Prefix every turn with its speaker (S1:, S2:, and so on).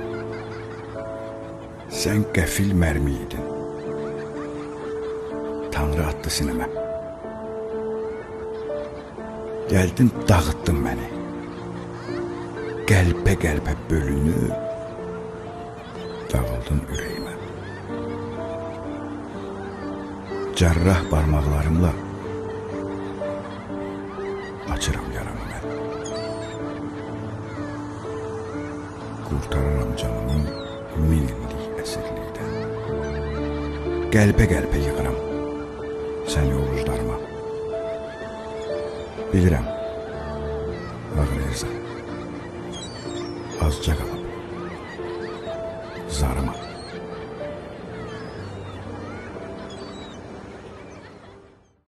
S1: Sən qəfil mərmi idin. Tanrı atdı sinəmə. Gəldin, dağıtdın məni. Qəlbə-qəlbə bölünüb, dağıldın ürəyimə. Cərrah barmaqlarımla açıram yaramı mən. Qurtararam canımı min illik əsirlikdən. Qəlbə-qəlbə yığıram səni ovuclarıma. Bilirəm, ağrıyırsan. Azca qalıb zarıma.